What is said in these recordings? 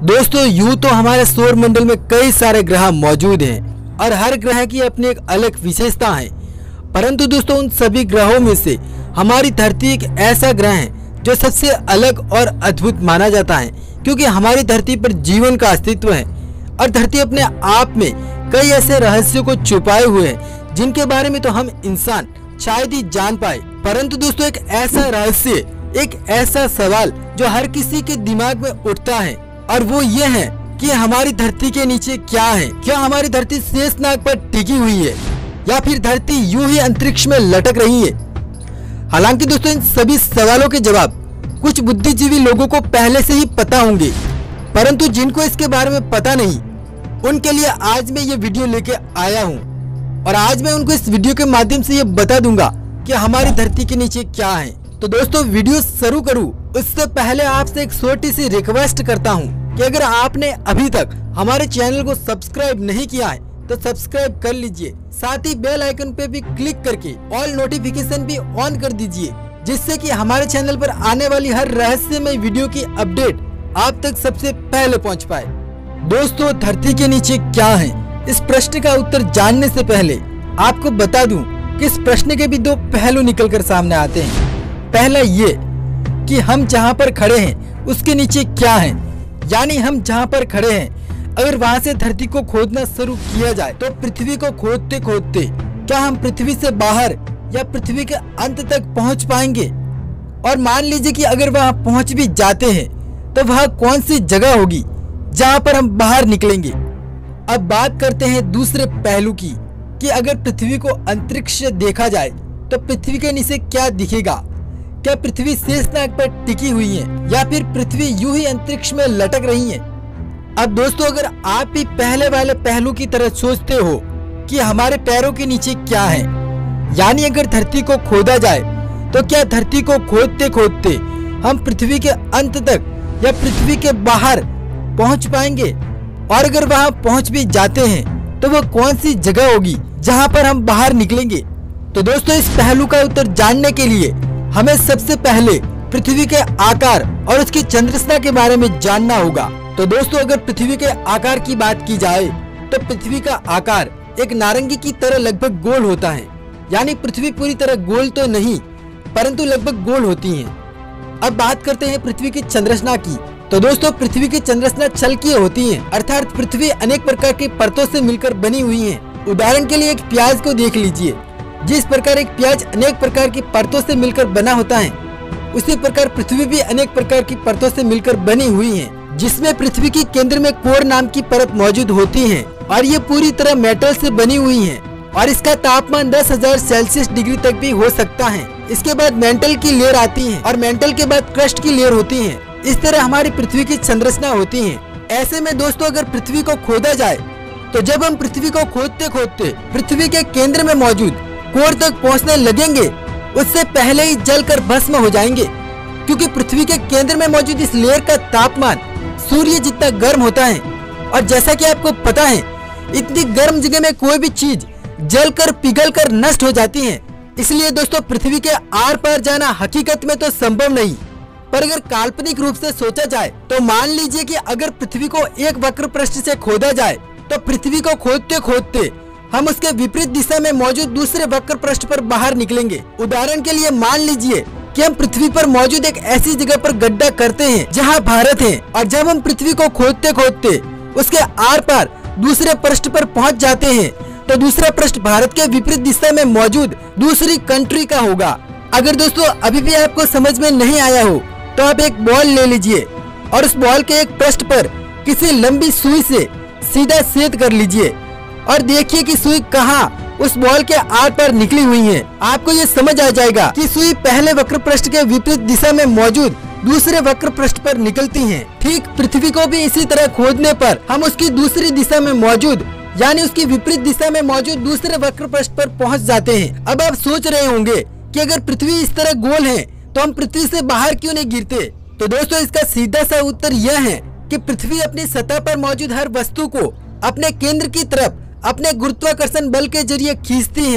दोस्तों यूं तो हमारे सौर मंडल में कई सारे ग्रह मौजूद हैं और हर ग्रह की अपनी एक अलग विशेषता है। परंतु दोस्तों उन सभी ग्रहों में से हमारी धरती एक ऐसा ग्रह है जो सबसे अलग और अद्भुत माना जाता है, क्योंकि हमारी धरती पर जीवन का अस्तित्व है और धरती अपने आप में कई ऐसे रहस्यों को छुपाए हुए है जिनके बारे में तो हम इंसान शायद ही जान पाए। परंतु दोस्तों एक ऐसा रहस्य, एक ऐसा सवाल जो हर किसी के दिमाग में उठता है और वो ये है कि हमारी धरती के नीचे क्या है। क्या हमारी धरती शेषनाग पर टिकी हुई है या फिर धरती यूं ही अंतरिक्ष में लटक रही है। हालांकि दोस्तों इन सभी सवालों के जवाब कुछ बुद्धिजीवी लोगों को पहले से ही पता होंगे, परंतु जिनको इसके बारे में पता नहीं उनके लिए आज मैं ये वीडियो लेके आया हूँ और आज मैं उनको इस वीडियो के माध्यम से ये बता दूंगा कि हमारी धरती के नीचे क्या है। तो दोस्तों वीडियो शुरू करूँ उससे पहले आपसे एक छोटी सी रिक्वेस्ट करता हूँ कि अगर आपने अभी तक हमारे चैनल को सब्सक्राइब नहीं किया है तो सब्सक्राइब कर लीजिए, साथ ही बेल आइकन पे भी क्लिक करके ऑल नोटिफिकेशन भी ऑन कर दीजिए, जिससे कि हमारे चैनल पर आने वाली हर रहस्यमय वीडियो की अपडेट आप तक सबसे पहले पहुंच पाए। दोस्तों धरती के नीचे क्या है, इस प्रश्न का उत्तर जानने से पहले आपको बता दूं कि इस प्रश्न के भी दो पहलू निकल कर सामने आते हैं। पहला ये कि हम जहां पर खड़े हैं उसके नीचे क्या है, यानी हम जहां पर खड़े हैं अगर वहां से धरती को खोदना शुरू किया जाए तो पृथ्वी को खोदते खोदते क्या हम पृथ्वी से बाहर या पृथ्वी के अंत तक पहुंच पाएंगे। और मान लीजिए कि अगर वहां पहुंच भी जाते हैं तो वह कौन सी जगह होगी जहां पर हम बाहर निकलेंगे। अब बात करते हैं दूसरे पहलू की कि अगर पृथ्वी को अंतरिक्ष से देखा जाए तो पृथ्वी के नीचे क्या दिखेगा। क्या पृथ्वी शेषनाग पर टिकी हुई है या फिर पृथ्वी यूं ही अंतरिक्ष में लटक रही है। अब दोस्तों अगर आप भी पहले वाले पहलू की तरह सोचते हो कि हमारे पैरों के नीचे क्या है, यानी अगर धरती को खोदा जाए तो क्या धरती को खोदते खोदते हम पृथ्वी के अंत तक या पृथ्वी के बाहर पहुंच पाएंगे, और अगर वहां पहुंच भी जाते हैं तो वो कौन सी जगह होगी जहां पर हम बाहर निकलेंगे। तो दोस्तों इस पहलू का उत्तर जानने के लिए हमें सबसे पहले पृथ्वी के आकार और उसकी चंद्ररचना के बारे में जानना होगा। तो दोस्तों अगर पृथ्वी के आकार की बात की जाए तो पृथ्वी का आकार एक नारंगी की तरह लगभग गोल होता है, यानी पृथ्वी पूरी तरह गोल तो नहीं परंतु लगभग गोल होती है। अब बात करते हैं पृथ्वी की चंद्ररचना की। तो दोस्तों पृथ्वी की चंद्ररचना छलकीय होती है, अर्थात पृथ्वी अनेक प्रकार की परतों से मिलकर बनी हुई है। उदाहरण के लिए एक प्याज को देख लीजिए, जिस प्रकार एक प्याज अनेक प्रकार की परतों से मिलकर बना होता है, उसी प्रकार पृथ्वी भी अनेक प्रकार की परतों से मिलकर बनी हुई है, जिसमें पृथ्वी की केंद्र में कोर नाम की परत मौजूद होती है और ये पूरी तरह मेटल से बनी हुई है और इसका तापमान 10,000 सेल्सियस डिग्री तक भी हो सकता है। इसके बाद मेंटल की लेयर आती है और मेंटल के बाद क्रस्ट की लेयर होती है। इस तरह हमारी पृथ्वी की संरचना होती है। ऐसे में दोस्तों अगर पृथ्वी को खोदा जाए तो जब हम पृथ्वी को खोदते खोदते पृथ्वी के केंद्र में मौजूद कोर तक पहुंचने लगेंगे, उससे पहले ही जलकर भस्म हो जाएंगे, क्योंकि पृथ्वी के केंद्र में मौजूद इस लेयर का तापमान सूर्य जितना गर्म होता है और जैसा कि आपको पता है इतनी गर्म जगह में कोई भी चीज जलकर पिघलकर नष्ट हो जाती है। इसलिए दोस्तों पृथ्वी के आर पार जाना हकीकत में तो संभव नहीं, पर अगर काल्पनिक रूप से सोचा जाए तो मान लीजिए कि अगर पृथ्वी को एक वक्र पृष्ठ से खोदा जाए तो पृथ्वी को खोदते खोदते हम उसके विपरीत दिशा में मौजूद दूसरे वक्र पृष्ठ पर बाहर निकलेंगे। उदाहरण के लिए मान लीजिए कि हम पृथ्वी पर मौजूद एक ऐसी जगह पर गड्ढा करते हैं जहां भारत है, और जब हम पृथ्वी को खोदते खोदते उसके आर पार दूसरे पृष्ठ पर पहुंच जाते हैं तो दूसरा पृष्ठ भारत के विपरीत दिशा में मौजूद दूसरी कंट्री का होगा। अगर दोस्तों अभी भी आपको समझ में नहीं आया हो तो आप एक बॉल ले लीजिए और उस बॉल के एक पृष्ठ पर किसी लंबी सुई से सीधा छेद कर लीजिए और देखिए कि सुई कहाँ उस बॉल के आर पार निकली हुई है। आपको ये समझ आ जाएगा कि सुई पहले वक्र पृष्ठ के विपरीत दिशा में मौजूद दूसरे वक्र पृष्ठ पर निकलती हैं। ठीक पृथ्वी को भी इसी तरह खोदने पर हम उसकी दूसरी दिशा में मौजूद यानी उसकी विपरीत दिशा में मौजूद दूसरे वक्र पृष्ठ पर पहुंच जाते हैं। अब आप सोच रहे होंगे कि अगर पृथ्वी इस तरह गोल है तो हम पृथ्वी से बाहर क्यों नहीं गिरते। तो दोस्तों इसका सीधा सा उत्तर यह है कि पृथ्वी अपनी सतह पर मौजूद हर वस्तु को अपने केंद्र की तरफ अपने गुरुत्वाकर्षण बल के जरिए खींचती है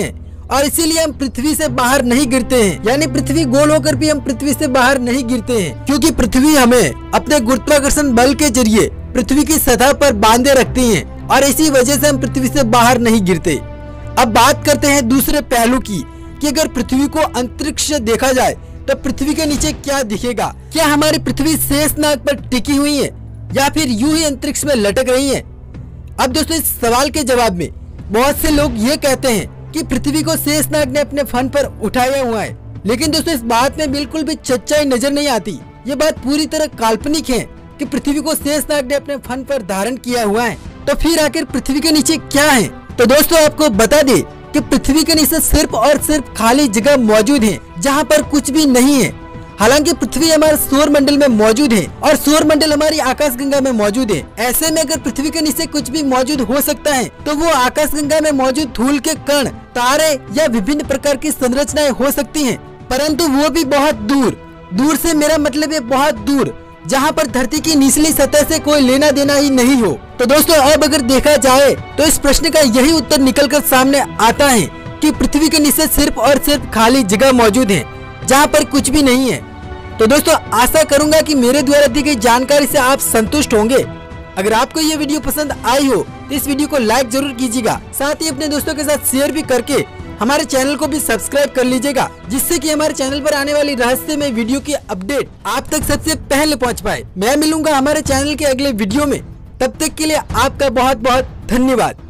और इसीलिए हम पृथ्वी से बाहर नहीं गिरते हैं। यानी पृथ्वी गोल होकर भी हम पृथ्वी से बाहर नहीं गिरते हैं, क्योंकि पृथ्वी हमें अपने गुरुत्वाकर्षण बल के जरिए पृथ्वी की सतह पर बांधे रखती है और इसी वजह से हम पृथ्वी से बाहर नहीं गिरते। अब बात करते हैं दूसरे पहलू की कि अगर पृथ्वी को अंतरिक्ष से देखा जाए तो पृथ्वी के नीचे क्या दिखेगा। क्या हमारी पृथ्वी शेषनाग पर टिकी हुई है या फिर यूं ही अंतरिक्ष में लटक रही है? अब दोस्तों इस सवाल के जवाब में बहुत से लोग ये कहते हैं कि पृथ्वी को शेषनाग ने अपने फन पर उठाया हुआ है, लेकिन दोस्तों इस बात में बिल्कुल भी सच्चाई नजर नहीं आती। ये बात पूरी तरह काल्पनिक है कि पृथ्वी को शेषनाग ने अपने फन पर धारण किया हुआ है। तो फिर आखिर पृथ्वी के नीचे क्या है? तो दोस्तों आपको बता दे कि पृथ्वी के नीचे सिर्फ और सिर्फ खाली जगह मौजूद है जहाँ पर कुछ भी नहीं है। हालांकि पृथ्वी हमारे सौर मंडल में मौजूद है और सौर मंडल हमारी आकाशगंगा में मौजूद है। ऐसे में अगर पृथ्वी के नीचे कुछ भी मौजूद हो सकता है तो वो आकाशगंगा में मौजूद धूल के कण, तारे या विभिन्न प्रकार की संरचनाएं हो सकती हैं, परंतु वो भी बहुत दूर। दूर से मेरा मतलब है बहुत दूर, जहाँ पर धरती की निचली सतह से कोई लेना देना ही नहीं हो। तो दोस्तों अब अगर देखा जाए तो इस प्रश्न का यही उत्तर निकल कर सामने आता है कि पृथ्वी के नीचे सिर्फ और सिर्फ खाली जगह मौजूद है जहाँ पर कुछ भी नहीं है। तो दोस्तों आशा करूंगा कि मेरे द्वारा दी गई जानकारी से आप संतुष्ट होंगे। अगर आपको ये वीडियो पसंद आई हो तो इस वीडियो को लाइक जरूर कीजिएगा, साथ ही अपने दोस्तों के साथ शेयर भी करके हमारे चैनल को भी सब्सक्राइब कर लीजिएगा, जिससे कि हमारे चैनल पर आने वाली रहस्यमय वीडियो की अपडेट आप तक सबसे पहले पहुंच पाए। मैं मिलूंगा हमारे चैनल के अगले वीडियो में, तब तक के लिए आपका बहुत बहुत धन्यवाद।